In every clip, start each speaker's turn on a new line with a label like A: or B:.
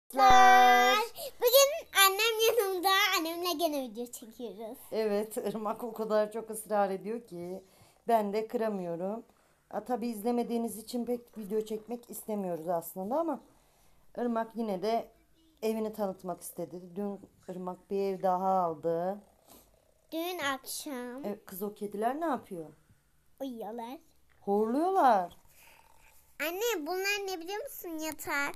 A: Arkadaşlar. Bugün annem yanımda. Annemle gene video çekiyoruz.
B: Evet, Irmak o kadar çok ısrar ediyor ki ben de kıramıyorum. Tabii izlemediğiniz için pek video çekmek istemiyoruz aslında ama Irmak yine de evini tanıtmak istedi. Dün Irmak bir ev daha aldı.
A: Dün akşam
B: Kız, o kediler ne yapıyor?
A: uyuyorlar.
B: Horluyorlar.
A: Anne bunlar ne biliyor musun? Yatak.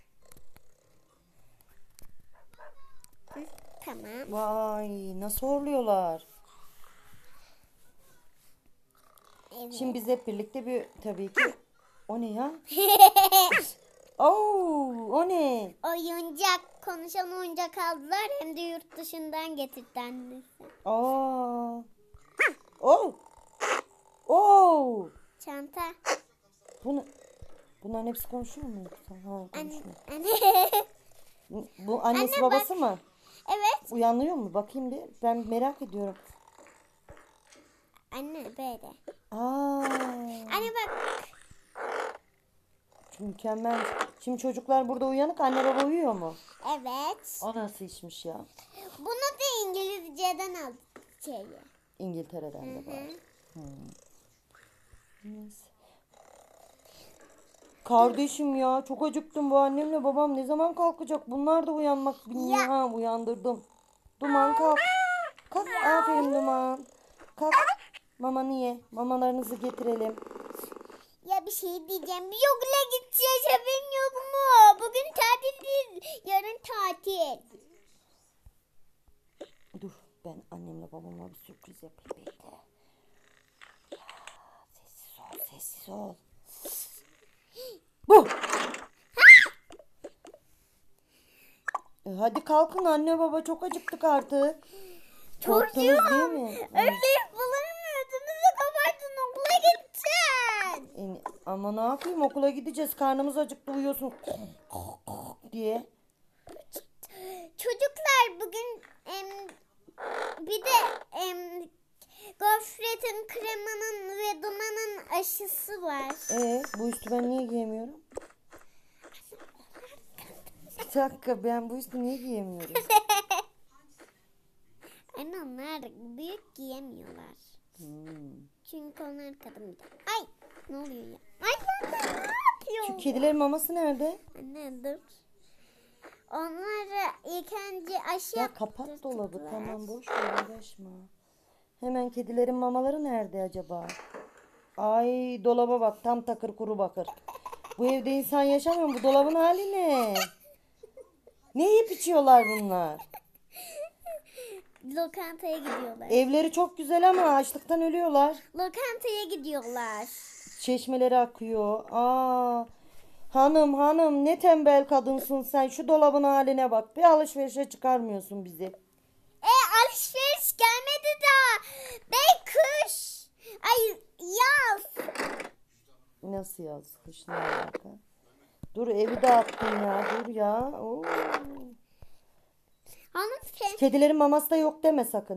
A: Hı, tamam.
B: Vay, nasıl horluyorlar.
A: Evet.
B: Şimdi biz hep birlikte tabii ki o ne ya? Oo, o ne?
A: Oyuncak, konuşan oyuncak aldılar, hem de yurt dışından getirdi annesi.
B: Aa. Oh. Oh.
A: Çanta.
B: Bunların hepsi konuşuyor mu yoksa? Ha, konuşmuyor.
A: Anne.
B: Bu annesi
A: Anne,
B: babası
A: bak.
B: mı?
A: Evet.
B: Uyanıyor mu? Bakayım bir. Ben merak ediyorum.
A: Anne böyle.
B: Aa.
A: Anne bak.
B: Mükemmel. Şimdi çocuklar burada uyanık, anne baba uyuyor mu?
A: Evet.
B: O nasıl işmiş ya?
A: Bunu da İngilizceden aldık şeyi.
B: İngiltere'den de var. Neyse. Kardeşim ya, çok acıktım. Bu annemle babam ne zaman kalkacak? Bunlar da uyanmak bilmiyor. Ha, uyandırdım. Duman kalk. Kalk, aferin Duman. Kalk. Mama niye? Mamalarınızı getirelim.
A: Ya bir şey diyeceğim. Biz okula gideceğiz, haberin yok mu? Bugün tatil değil. Yarın tatil.
B: Dur, ben annemle babama bir sürpriz yapayım, bekle. Sessiz ol, sessiz ol. Bu. Hadi kalkın, anne baba çok acıktık artık. Korktunuz değil mi?
A: Öyle bulamıyordunuz. Kapardın, okula gideceksin.
B: Ama ne yapayım, okula gideceğiz, karnımız acıktı, uyuyorsun diye.
A: Çocuklar bugün bir de gofretin, kremanın ve dumanın aşısı var.
B: Bu üstü ben niye giyemiyorum? Bir dakika, ben bu üstü niye giyemiyorum?
A: Anne onlar büyük giyemiyorlar. Çünkü onlar kadın. Ay ne oluyor ya? Ay anne ne yapıyor?
B: Şu kedilerin maması nerede?
A: Anne dur. Onları ilk önce aşı
B: Ya kapat
A: yaptırdılar.
B: dolabı, tamam, boş ver, uğraşma. Hemen, kedilerin mamaları nerede acaba? Ay, dolaba bak, tam takır kuru bakır. Bu evde insan yaşamıyor mu? Bu dolabın hali ne? Ne yiyip içiyorlar bunlar?
A: Lokantaya gidiyorlar.
B: Evleri çok güzel ama açlıktan ölüyorlar.
A: Lokantaya gidiyorlar.
B: Çeşmeleri akıyor. Hanım ne kadınsın sen. Şu dolabın haline bak. Bir alışverişe çıkarmıyorsun bizi.
A: Alışveriş gelmedi daha. Bey kış. Ay yaz.
B: Nasıl yaz? Kış ne alaka? Dur, evi dağıttın ya. Dur ya. Oo.
A: Hanım sen
B: Kedilerin maması da yok deme sakın.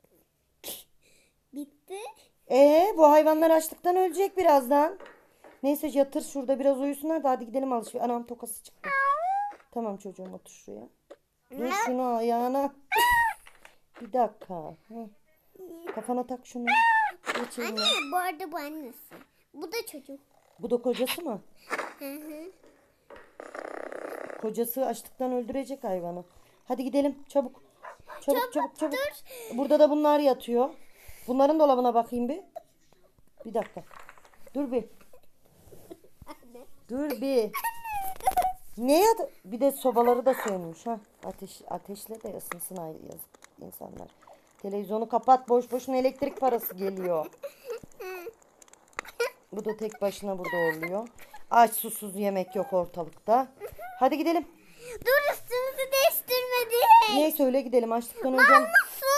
A: bitti.
B: Bu hayvanlar açlıktan ölecek birazdan. Neyse, yatır şurada biraz uyusunlar da hadi gidelim alışveriş. Anam tokası çıktı. Tamam çocuğum, otur şuraya. Dur şunu ayağına. Bir dakika. Kafana tak şunu. Geç eline.
A: Anne bu arada bu annesi. Bu da çocuk.
B: Bu da kocası mı?
A: Hı.
B: Kocası açlıktan öldürecek hayvanı. Hadi gidelim çabuk. Çabuk.
A: Dur.
B: Burada da bunlar yatıyor. Bunların dolabına bakayım bir. Bir dakika. Dur bir. Dur bir. Ne ya? Bir de sobaları da sönmüş ha. Ateşle de ısınsın yazık insanlar. Televizyonu kapat, boş boşuna elektrik parası geliyor. Bu da tek başına burada oluyor. Aç susuz yemek yok ortalıkta. Hadi gidelim.
A: Dur, üstümüzü değiştirmedi.
B: Neyse, öyle gidelim, açlıktan öleceğim.
A: Nasıl?